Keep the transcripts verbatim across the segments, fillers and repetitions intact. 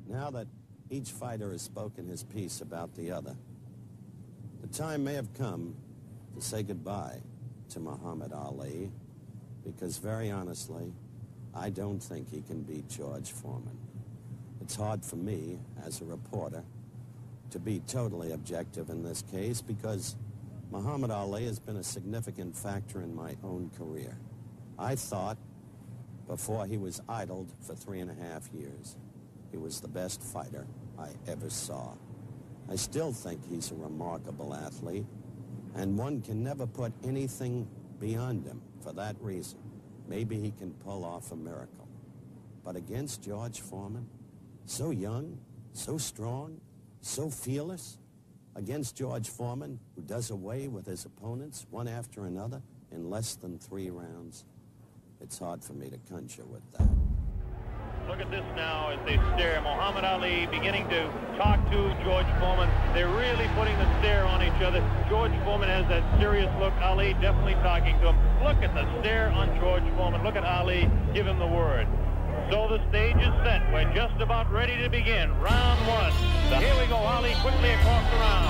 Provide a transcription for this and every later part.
Now that each fighter has spoken his piece about the other, the time may have come to say goodbye to Muhammad Ali, because very honestly, I don't think he can beat George Foreman. It's hard for me, as a reporter, to be totally objective in this case, because Muhammad Ali has been a significant factor in my own career. I thought, before he was idled for three and a half years, he was the best fighter I ever saw. I still think he's a remarkable athlete, and one can never put anything beyond him for that reason. Maybe he can pull off a miracle. But against George Foreman, so young, so strong, so fearless, against George Foreman, who does away with his opponents one after another in less than three rounds, it's hard for me to conjure with that. Look at this now as they stare. Muhammad Ali beginning to talk to George Foreman. They're really putting the stare on each other. George Foreman has that serious look. Ali definitely talking to him. Look at the stare on George Foreman. Look at Ali give him the word. So the stage is set. We're just about ready to begin. Round one. So here we go. Ali quickly across the round.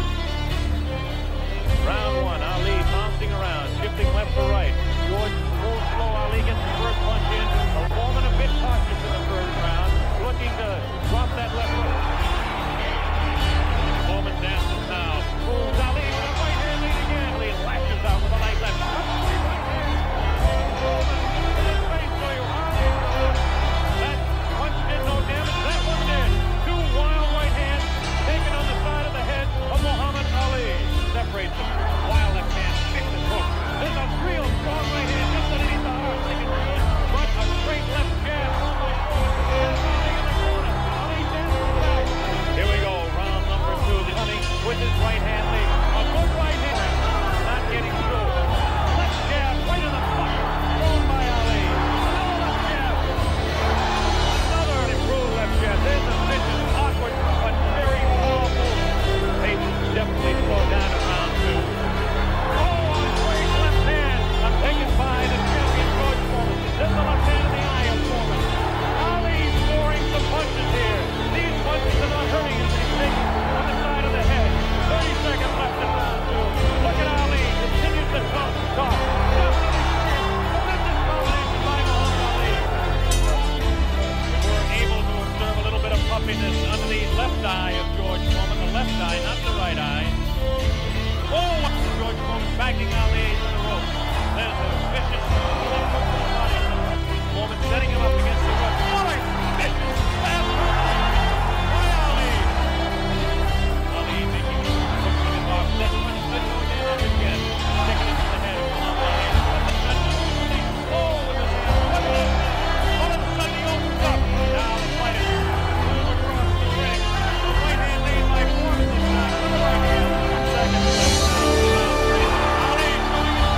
Round one. Ali bouncing around, shifting left to right. George moves slow. Ali gets the first punch in. Foreman a bit cautious in the first round, looking to drop that left hook. Foreman dances now. Moves Ali with a right hand lead again. Ali lashes out with a light left. Right hand. Foreman in his face for you. Ali. That punch did no damage. That one did. Two wild right hands taken on the side of the head of Muhammad Ali. Separates them. Wild left hand. Fixed his hook. There's a real strong right hand just underneath the heart. But a straight left jab from the There's Ali in the corner. Ali dances back. Here we go. Round number two. The Ali with his right hand lead. A good right hand. Not getting through. Left jab right in the butt. Thrown by Ali. Another left jab. Another improved left jab. There's a vicious, awkward, but very powerful. Pace definitely slowed down in round two. Oh, a great left hand. I'm taken by the champion George Foreman. There's the left hand in the eye of Foreman. Ali scoring some punches here. These punches are not hurting him. He's taken on the side of the head. thirty seconds left in round two. Look at Ali. Continues to talk. Talk. Definitely tremendous combination by Muhammad Ali. We're able to observe a little bit of puffiness under the left eye of George Foreman. The left eye, not the right eye. Oh, George Foreman backing Ali to the rope. There's a vicious body. Foreman setting him up against the rope. What a vicious fast by Ali. Ali making him hook with his arm. That punch did no damage again. Sticking it to the head of Muhammad Ali. Oh, look at that. All of a sudden he opens up. Now the fight is move across the ring. The right hand lead by Foreman this time. The right hand. Second left. Ali coming in.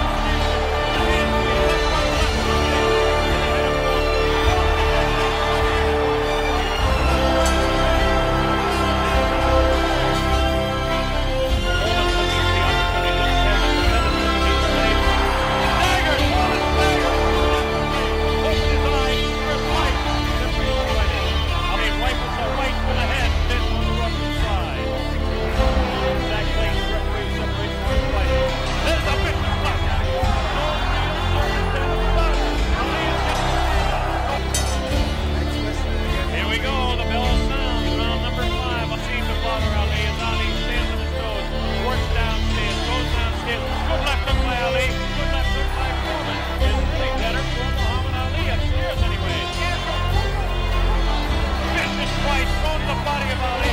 Fight, throws the body of Ali.